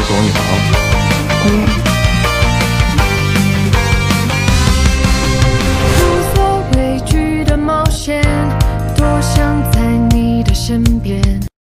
左，你好。 无所畏惧的冒险，多想在你的身边。